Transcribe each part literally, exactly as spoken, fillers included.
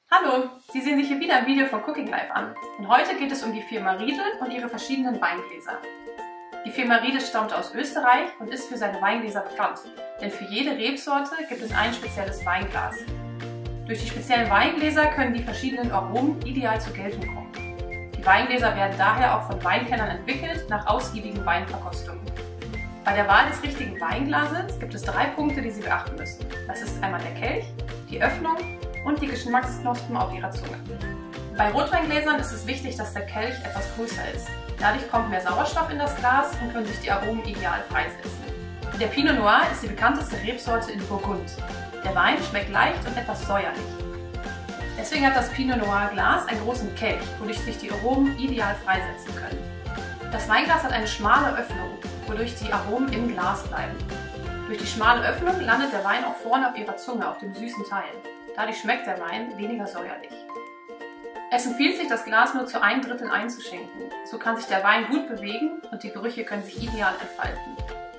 Hallo, Sie sehen sich hier wieder ein Video von Cooking Life an. Und heute geht es um die Firma Riedel und ihre verschiedenen Weingläser. Die Firma Riedel stammt aus Österreich und ist für seine Weingläser bekannt, denn für jede Rebsorte gibt es ein spezielles Weinglas. Durch die speziellen Weingläser können die verschiedenen Aromen ideal zur Geltung kommen. Die Weingläser werden daher auch von Weinkennern entwickelt nach ausgiebigen Weinverkostungen. Bei der Wahl des richtigen Weinglases gibt es drei Punkte, die Sie beachten müssen. Das ist einmal der Kelch, die Öffnung und die Geschmacksknospen auf ihrer Zunge. Bei Rotweingläsern ist es wichtig, dass der Kelch etwas größer ist. Dadurch kommt mehr Sauerstoff in das Glas und können sich die Aromen ideal freisetzen. Der Pinot Noir ist die bekannteste Rebsorte in Burgund. Der Wein schmeckt leicht und etwas säuerlich. Deswegen hat das Pinot Noir Glas einen großen Kelch, wodurch sich die Aromen ideal freisetzen können. Das Weinglas hat eine schmale Öffnung, wodurch die Aromen im Glas bleiben. Durch die schmale Öffnung landet der Wein auch vorne auf Ihrer Zunge, auf dem süßen Teil. Dadurch schmeckt der Wein weniger säuerlich. Es empfiehlt sich, das Glas nur zu ein Drittel einzuschenken. So kann sich der Wein gut bewegen und die Gerüche können sich ideal entfalten.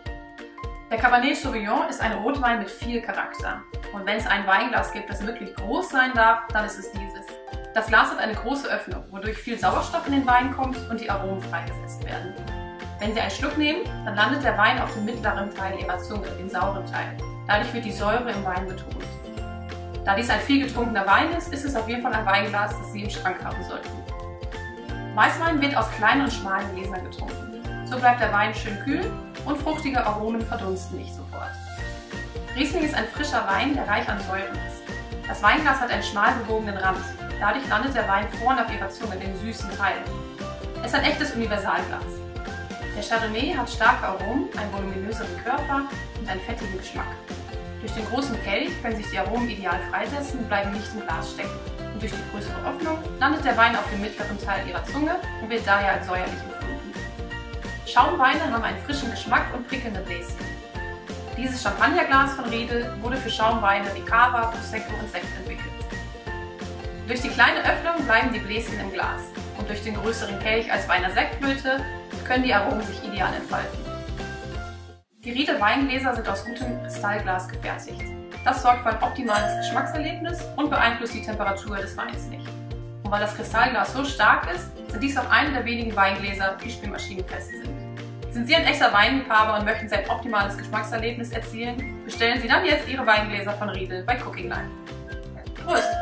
Der Cabernet Sauvignon ist ein Rotwein mit viel Charakter. Und wenn es ein Weinglas gibt, das wirklich groß sein darf, dann ist es dieses. Das Glas hat eine große Öffnung, wodurch viel Sauerstoff in den Wein kommt und die Aromen freigesetzt werden. Wenn Sie einen Schluck nehmen, dann landet der Wein auf dem mittleren Teil Ihrer Zunge, dem sauren Teil. Dadurch wird die Säure im Wein betont. Da dies ein viel getrunkener Wein ist, ist es auf jeden Fall ein Weinglas, das Sie im Schrank haben sollten. Weißwein wird aus kleinen und schmalen Gläsern getrunken. So bleibt der Wein schön kühl und fruchtige Aromen verdunsten nicht sofort. Riesling ist ein frischer Wein, der reich an Säuren ist. Das Weinglas hat einen schmal gebogenen Rand. Dadurch landet der Wein vorne auf Ihrer Zunge, dem süßen Teil. Es ist ein echtes Universalglas. Der Chardonnay hat starke Aromen, einen voluminöseren Körper und einen fettigen Geschmack. Durch den großen Kelch können sich die Aromen ideal freisetzen und bleiben nicht im Glas stecken. Und durch die größere Öffnung landet der Wein auf dem mittleren Teil Ihrer Zunge und wird daher als säuerlich empfunden. Schaumweine haben einen frischen Geschmack und prickelnde Bläschen. Dieses Champagnerglas von Riedel wurde für Schaumweine wie Cava, Prosecco und Sekt entwickelt. Durch die kleine Öffnung bleiben die Bläschen im Glas und durch den größeren Kelch als bei einer Sektblüte können die Aromen sich ideal entfalten. Die Riedel Weingläser sind aus gutem Kristallglas gefertigt. Das sorgt für ein optimales Geschmackserlebnis und beeinflusst die Temperatur des Weins nicht. Und weil das Kristallglas so stark ist, sind dies auch eine der wenigen Weingläser, die spülmaschinenfest sind. Sind Sie ein echter Weinliebhaber und möchten Sie ein optimales Geschmackserlebnis erzielen? Bestellen Sie dann jetzt Ihre Weingläser von Riedel bei Cooking Life. Prost!